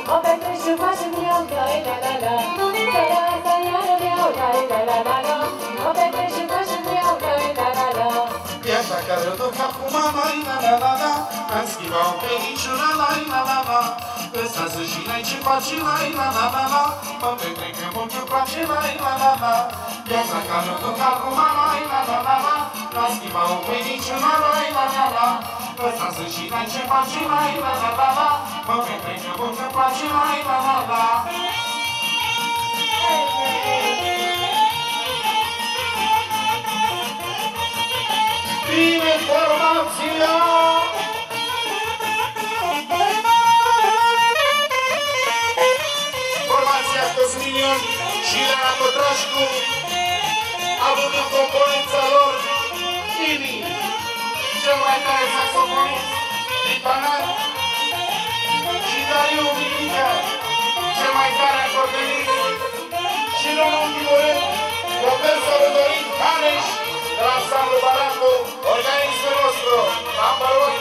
mă petrec și faci-mi iau, la-i-la-la-la. Seara asta iară vreau, la-i-la-la-la-la. Mă petrec și faci-mi iau, la-i-la-la-la. Viața care o duc acum, la-i-la-la-la. Am schimbat o peliciună, la-i-la-la-la. Ăsta să și n-ai ce faci, la-i-la-la-la. Mă petrec că mult îmi place, la-i-la-la-la. Viața care o duc acum, la-i-la-la-la. Am schimbat o peliciună, la-i-la-la-la. Ăsta să și n-ai ce faci, la-i-la-la-la. Mă petrec că mult îmi place, la-i-la-la-la. Bine formația! Formația Cosminion și Elena Pătrașcu, având în componența lor Tini, cel mai tare saxofonist din Banat, și Dariu Mitică, cel mai tare acordeonist, și în ultimul rând, Roberto Rodorin Haneș, de la Ansamblu Baracu, organismul nostru, number one.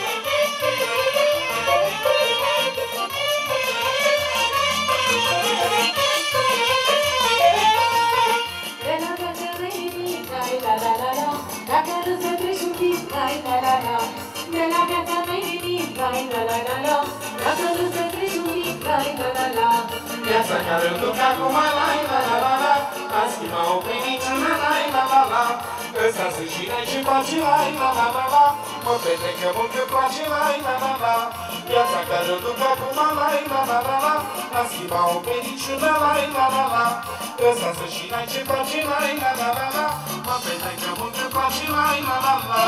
De la viață mai nimic, la-i-la-la-la. Dacă nu se treci un pic, la-i-la-la-la. De la viața mai nimic, la-i-la-la-la. Dacă nu se treci un pic, la-i-la-la-la. Viața care o duc acum, la-i-la-la-la. A schimbat o primiciună, la-i-la-la-la. Ăsta să și n-ai ce faci, la-i-la-la-la. Mă petrec că mult îmi place, la-i-la-la-la. Viața care o duc acum, la-i-la-la-la. A schimbat o primiciună, la-i-la-la-la. Ăsta să și n-ai ce faci, la-i-la-la-la. Mă petrec că mult îmi place, la-i-la-la-la.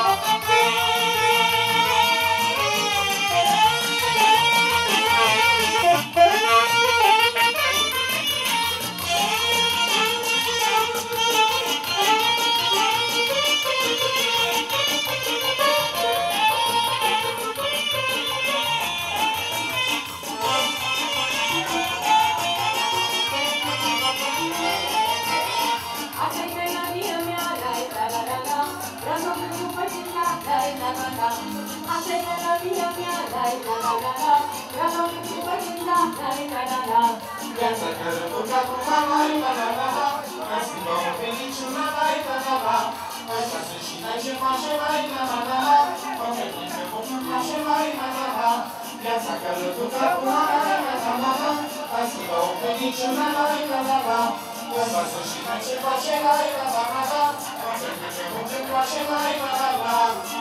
Viața care o duc acum, la-i-la-la-la. A schimbat o peliciună, la-i-la-la-la. Așa să și n-ai ce face, la-i-la-la-la. Mă petrec că mult îmi place, la-i-la-la-la. Viața care o duc acum, la-i-la-la-la. A schimbat o peliciună, la-i-la-la-la. Așa să și n-ai ce face, la-i-la-la-la. Mă petrec că mult îmi place, la-i-la-la-la.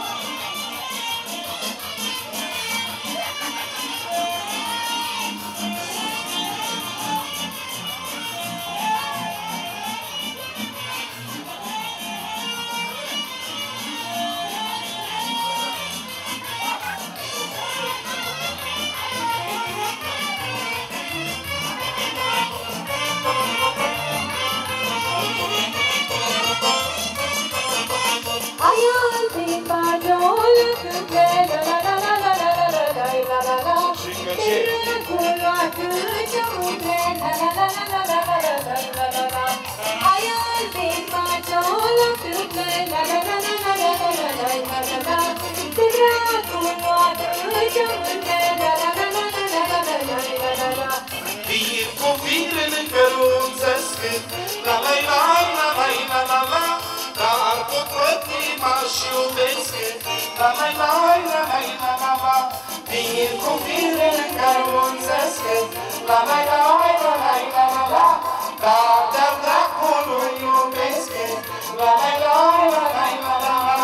Vin cu firele căruțesc, la-la-la-la-la-la-la-la. Dar tot pătima și iubesc, la-la-la-la-la-la-la. Vin cu firele căruțesc, la-la-la-la-la-la-la. Dar de-al dracului iubesc, la-la-la-la-la-la-la.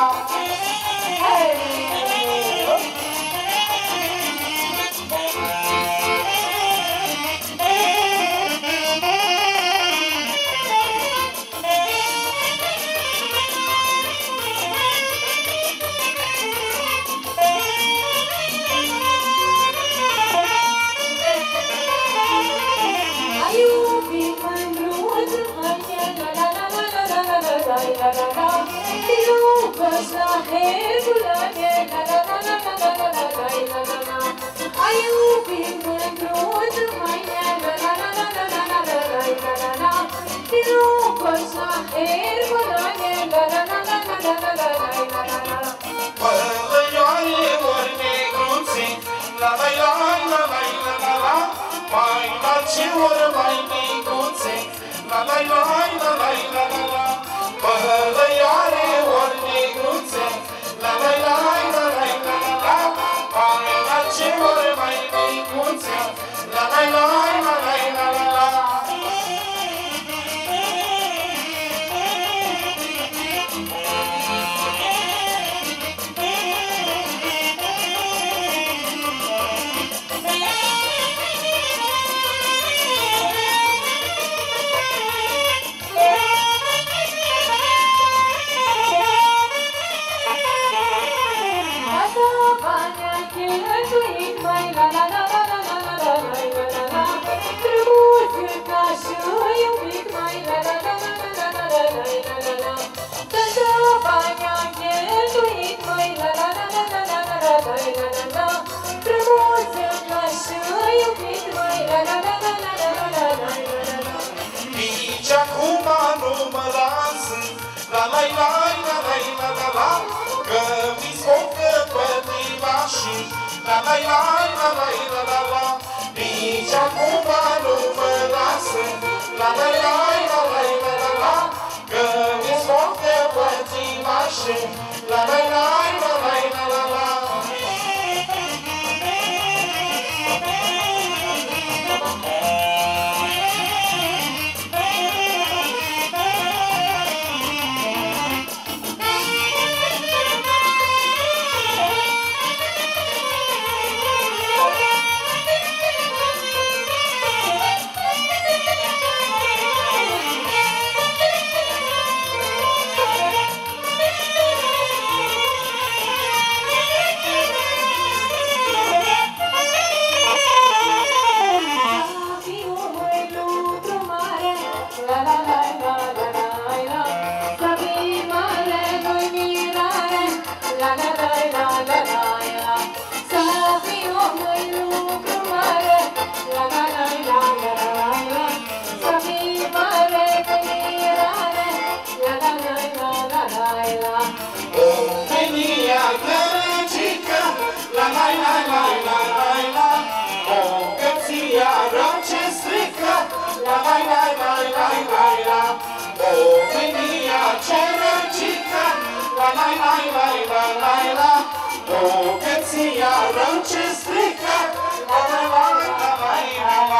la la la la la la la la. Nici acum nu mă lasă, la la la la la la la la. Că mi-s foc de pătimașe, la la la la la la la la. Bogăția rău ce strică, la la la la la la la.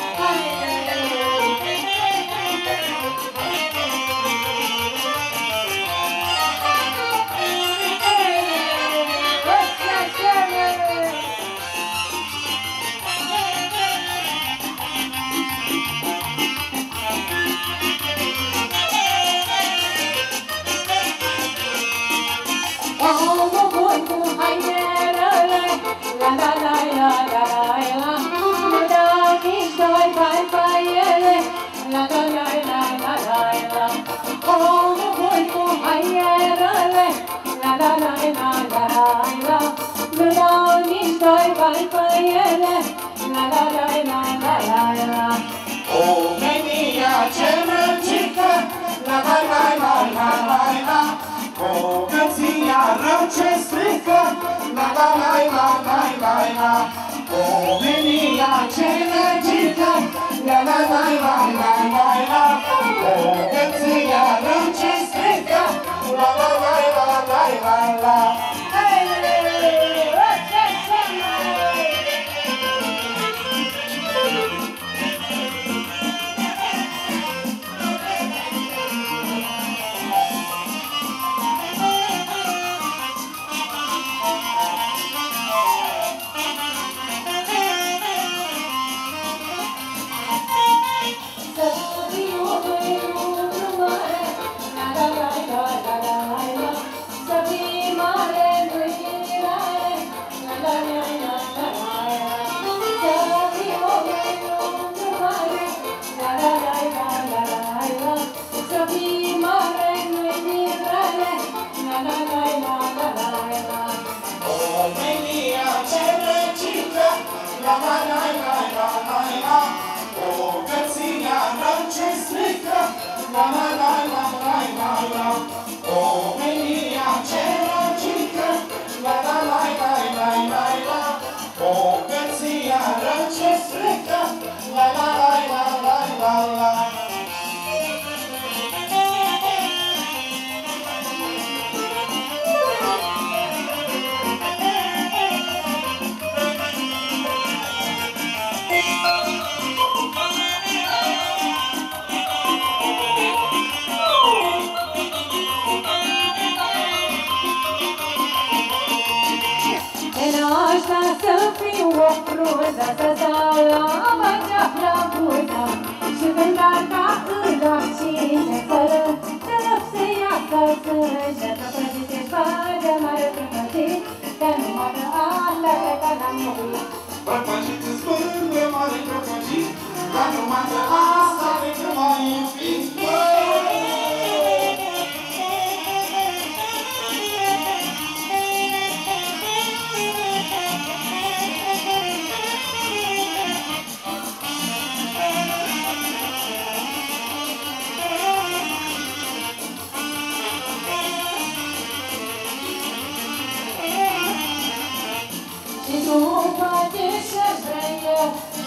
Omenia ce răcică, la la la la la la la. Bogăția rău ce strică, la la la la la la la. Omenia ce răcică, la la la la la la la. Bogăția rău ce strică, la la la la la la la.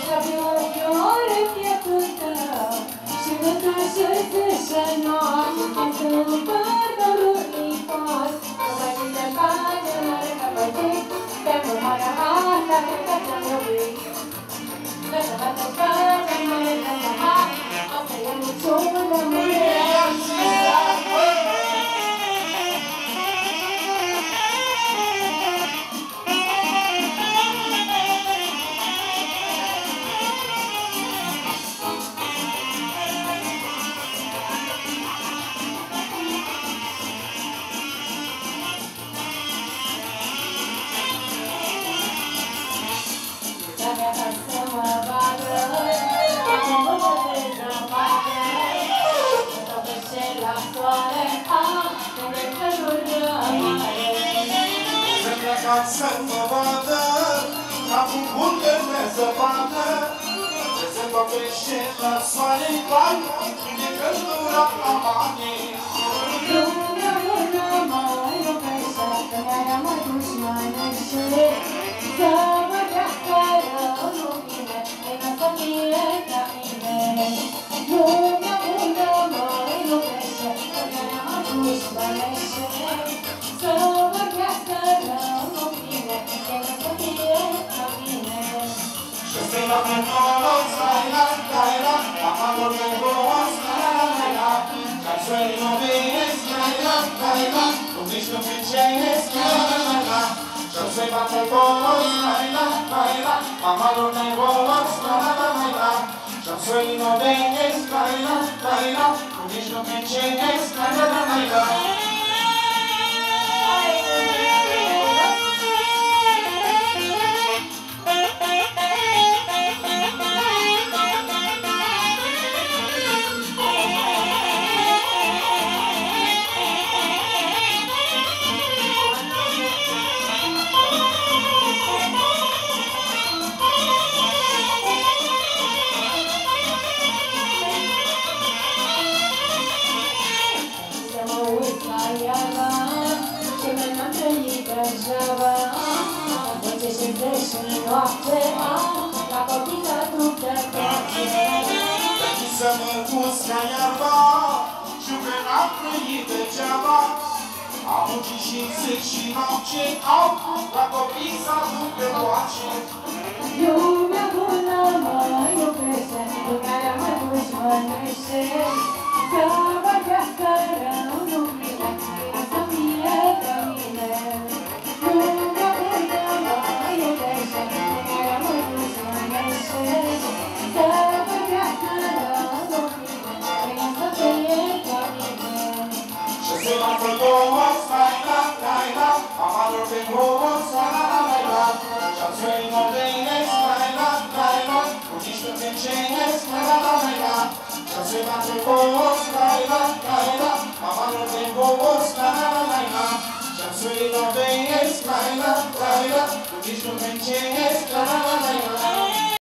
Să mă vadă, ca un bulgă de zăpadă, ce se topește la soare în bai, de căldura la mane. Lumea bună mai oprește, că mi-a mai dus mai neșe, să mă treacă rău lumine, e ca să fie ca mine. Lumea bună mai oprește, că mi-a mai dus mai neșe, să mă treacă rău lumine, e ca să fie ca mine. Și se la pânălos, la, amalor de boas, la, ca să-i novinesc, la, nici nu picenesc, la, și se bate boas, la, amalor de boas, la, și să-i novinesc, la, nici nu picenesc, la. Să mă pus ca iarba, știu că n-am trăit degeaba. Am muncit și zi și noapte, la copii s-a dus pe boace. Lumea bună mă iubește, lumea mă dușmănește, să vorbească rău lumine, ca să fie ca mine. Lumea bună mă iubește, lumea mă dușmănește, să vorbească rău lumine, ca să fie ca mine. Și se bate boas, la, amalor de boas, la, și-am să-i novenesc, la, nici nu picenesc, la, și-am se bate boas, la, amalor de boas, la, și-am să-i novenesc, la, nici nu picenesc, la.